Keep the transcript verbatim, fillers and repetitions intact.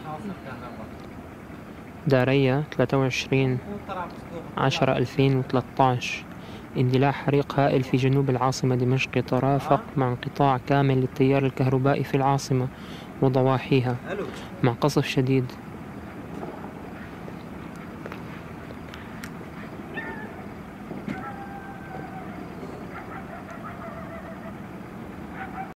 داريا ثلاثة وعشرين عشرة ألفين وثلاثة عشر. اندلاع حريق هائل في جنوب العاصمة دمشق يترافق مع انقطاع كامل للتيار الكهربائي في العاصمة وضواحيها، مع قصف شديد